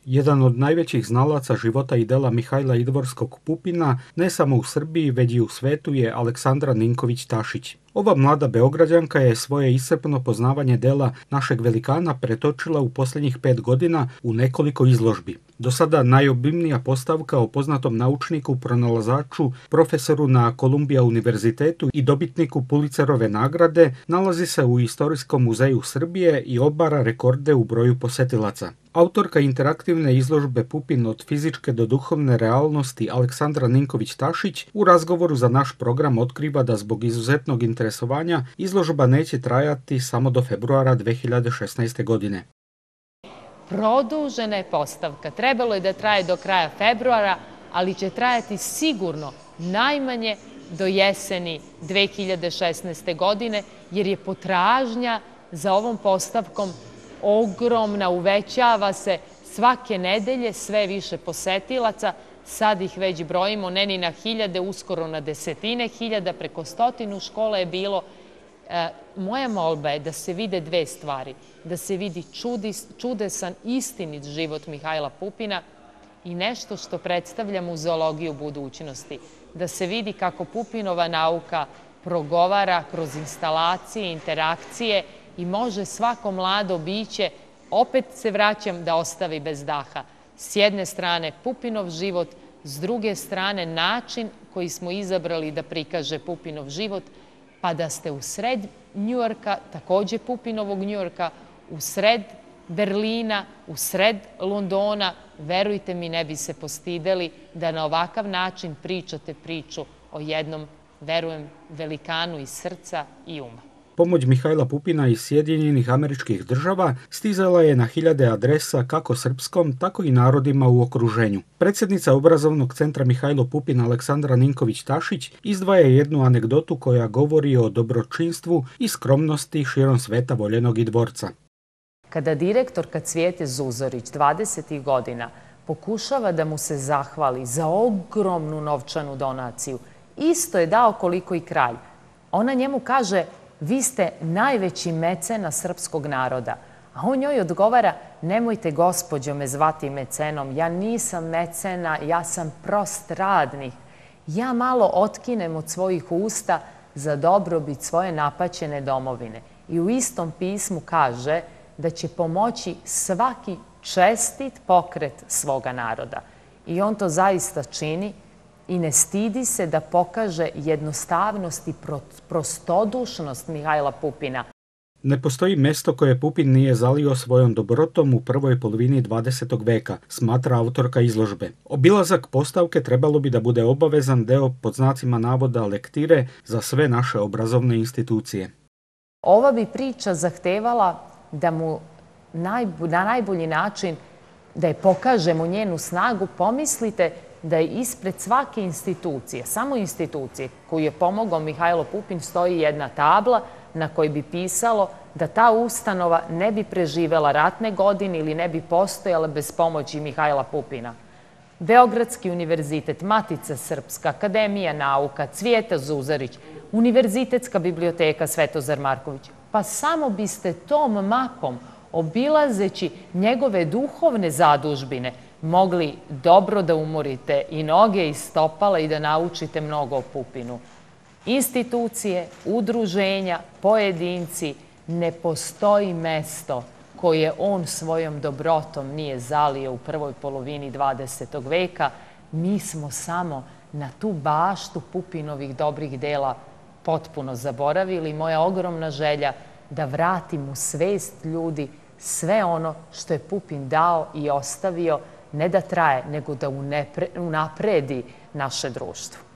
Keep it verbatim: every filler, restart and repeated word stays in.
Jedan od najvećih znalaca života i dela Mihajla Idvorskog Pupina, ne samo u Srbiji, već i u svetu, je Aleksandra Ninković-Tašić. Ova mlada Beograđanka je svoje iscrpno poznavanje dela našeg velikana pretočila u posljednjih pet godina u nekoliko izložbi. Do sada najobimnija postavka o poznatom naučniku, pronalazaču, profesoru na Columbia univerzitetu i dobitniku Pulitzerove nagrade nalazi se u Istorijskom muzeju Srbije i obara rekorde u broju posetilaca. Autorka interaktivne izložbe Pupin od fizičke do duhovne realnosti Aleksandra Ninković-Tašić u razgovoru za naš program otkriva da zbog izuzetnog interesovanja izložba neće trajati samo do februara dve hiljade šesnaeste. godine. Produžena je postavka. Trebalo je da traje do kraja februara, ali će trajati sigurno najmanje do jeseni dve hiljade šesnaeste. godine, jer je potražnja za ovom postavkom ogromna, uvećava se svake nedelje, sve više posetilaca, sad ih već brojimo, ne ni na hiljade, uskoro na desetine hiljada, preko stotinu škola je bilo. E, moja molba je da se vide dve stvari, da se vidi čudis, čudesan, istinit život Mihajla Pupina i nešto što predstavlja muzeologiju budućnosti, da se vidi kako Pupinova nauka progovara kroz instalacije, interakcije i može svako mlado biće, opet se vraćam, da ostavi bez daha. S jedne strane Pupinov život, s druge strane način koji smo izabrali da prikaže Pupinov život, pa da ste u sred Njujorka, takođe Pupinovog Njujorka, u sred Berlina, u sred Londona, verujte mi, ne bi se postideli da na ovakav način pričate priču o jednom, verujem, velikanu iz srca i uma. Pomoć Mihajla Pupina iz Sjedinjenih Američkih Država stizala je na hiljade adresa kako srpskom, tako i narodima u okruženju. Predsjednica Obrazovnog centra Mihajlo Pupin Aleksandra Ninković-Tašić izdvaja jednu anegdotu koja govori o dobročinstvu i skromnosti širom sveta voljenog Idvorca. Kada direktorka Cvijete Zuzorić dvadesetih godina pokušava da mu se zahvali za ogromnu novčanu donaciju, isto je dao koliko i kralj. Ona njemu kaže: vi ste najveći mecena srpskog naroda. A on njoj odgovara: nemojte, gospođo, me zvati mecenom. Ja nisam mecena, ja sam prost radnik. Ja malo otkinem od svojih usta za dobrobit svoje napaćene domovine. I u istom pismu kaže da će pomoći svaki čestit pokret svoga naroda. I on to zaista čini i ne stidi se da pokaže jednostavnost i prostodušnost Mihajla Pupina. Ne postoji mesto koje Pupin nije zalio svojom dobrotom u prvoj polovini dvadesetog veka, smatra autorka izložbe. Obilazak postavke trebalo bi da bude obavezan deo, pod znacima navoda, lektire za sve naše obrazovne institucije. Ova bi priča zahtevala da mu na najbolji način, da je pokažemo njenu snagu. Pomislite da je ispred svake institucije, samo institucije koju je pomogao Mihajlo Pupin, stoji jedna tabla na kojoj bi pisalo da ta ustanova ne bi preživela ratne godine ili ne bi postojala bez pomoći Mihajla Pupina. Beogradski univerzitet, Matica Srpska, Akademija nauka, Cvijeta Zuzorić, Univerzitetska biblioteka Svetozar Marković. Pa samo biste tom mapom, obilazeći njegove duhovne zadužbine, mogli dobro da umorite i noge i stopala i da naučite mnogo o Pupinu. Institucije, udruženja, pojedinci, ne postoji mesto koje on svojom dobrotom nije zalio u prvoj polovini dvadesetog veka. Mi smo samo na tu baštu Pupinovih dobrih dela potpuno zaboravili. Moja ogromna želja da vratim u svest ljudi sve ono što je Pupin dao i ostavio, ne da traje, nego da unapredi naše društvo.